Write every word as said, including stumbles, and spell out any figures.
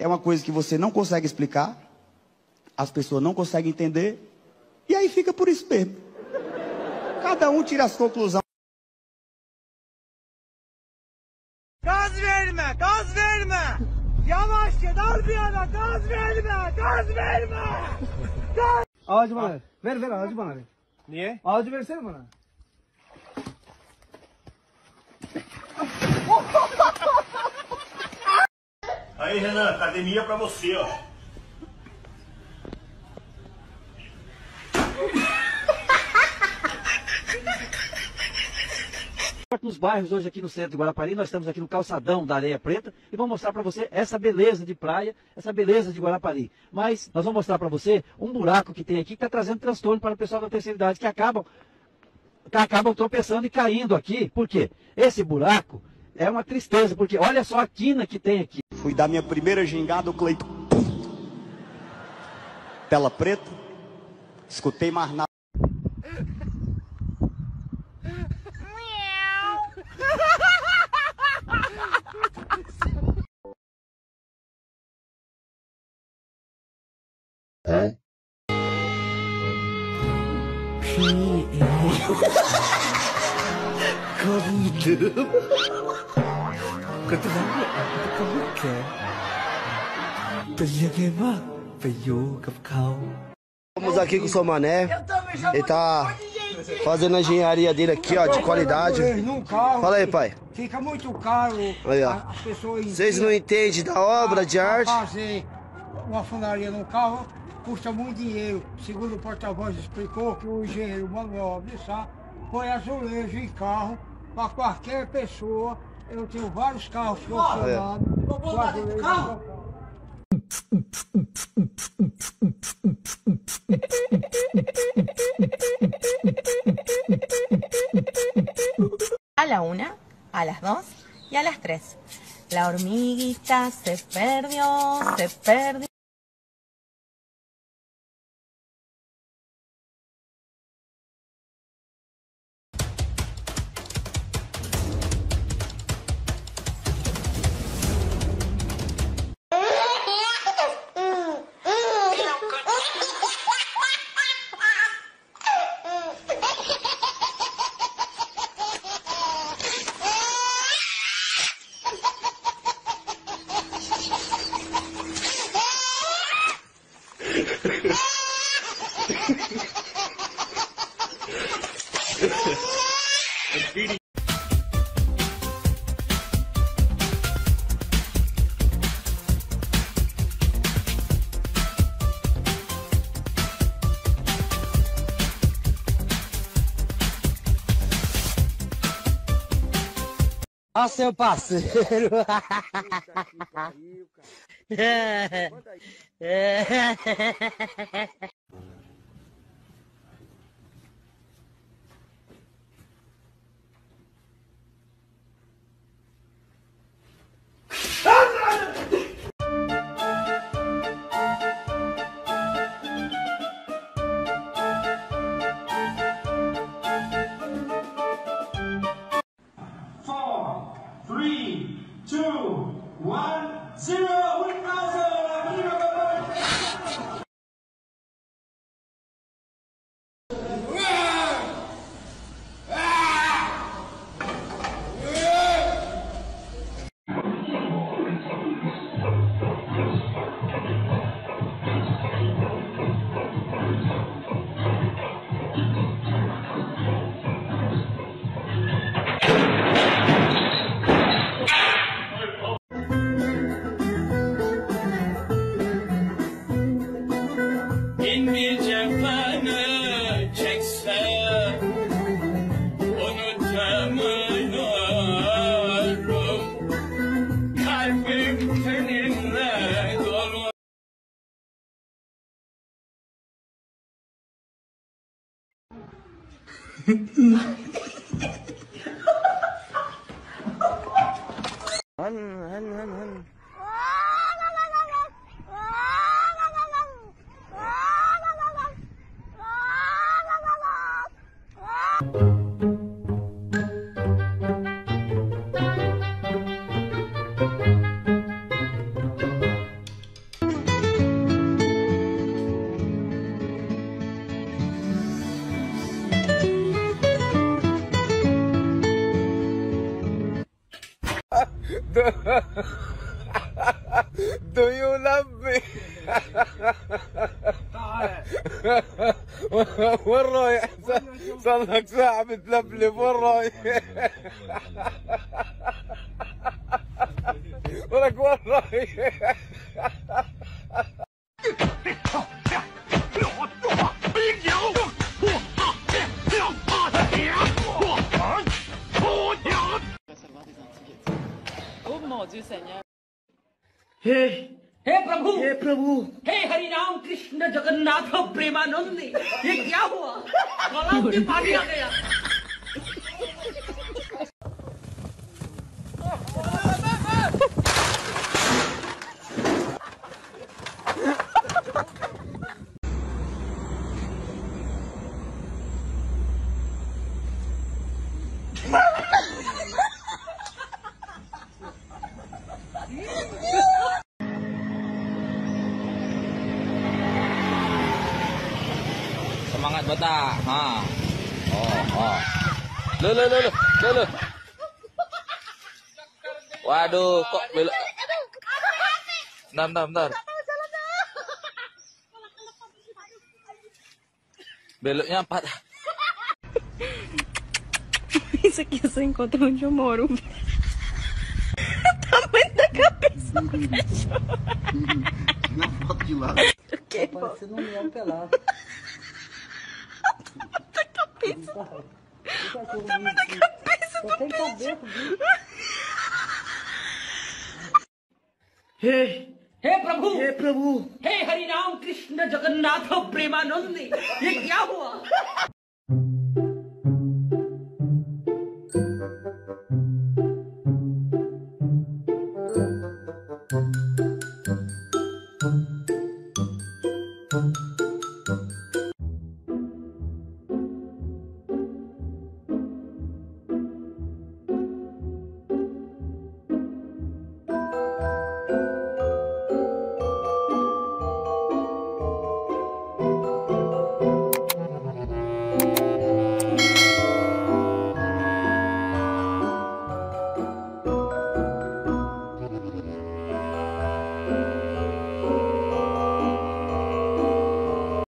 é uma coisa que você não consegue explicar, as pessoas não conseguem entender, e aí fica por isso mesmo. Cada um tira as conclusões. Gaz verme, gaz verme! Yavaş git, al bir yana, gaz verme, gaz verme! Gaz... Ağacı bana ver. Ver ver ağacı bana ver. Niye? Ağacı versene bana. Aí, Renan, academia pra você, ó. Nos bairros hoje aqui no centro de Guarapari, nós estamos aqui no calçadão da Areia Preta e vamos mostrar para você essa beleza de praia, essa beleza de Guarapari. Mas nós vamos mostrar para você um buraco que tem aqui que está trazendo transtorno para o pessoal da terceira idade, que acabam, que acabam tropeçando e caindo aqui. Por quê? Esse buraco é uma tristeza, porque olha só a quina que tem aqui. Fui dar minha primeira gingada, o Cleiton. Tela preta. Escutei mais nada. É? Estamos aqui com o seu Mané. Ele tá fazendo a engenharia dele aqui, ó, de qualidade. Fala aí, pai. Fica muito caro. Aí, ó. As pessoas Vocês não entendem da obra de arte? Fazer uma funaria no carro custa muito dinheiro. Segundo o porta-voz explicou que o engenheiro Manuel Abissá põe azulejo em carro para qualquer pessoa. Eu tenho vários carros funcionados. Com azulejo no carro. A la una, a las dos y a las tres. La hormiguita se perdió, se perdió. Ó seu parceiro. three, two, one, zero, one thousand! هن هن هن هن Do you love me? وين رايح؟ صار لك ساعة بتلفلف، وين رايح؟ ولك وين رايح؟ हे हे प्रभु हे प्रभु हे हरि राम कृष्ण जगन्नाथ प्रेमानंद, ये क्या हुआ? गला में पानी आ गया। Semangat bata, ha. Oh, oh. Lo, lo, lo, lo, lo, lo. Waduh, kok belok. Bentar, bentar, bentar. Beloknya empat. Isso aqui é só encontra onde eu moro. O tamanho da cabeça do cachorro. Na foto de lado. O que? Parecendo um leão pelado. Da cabeça. O tamanho da cabeça do Tem cabelo, bicho. हे हे प्रभु हे प्रभु हे हरि राम कृष्ण जगन्नाथ प्रेमानंद, ये क्या हुआ?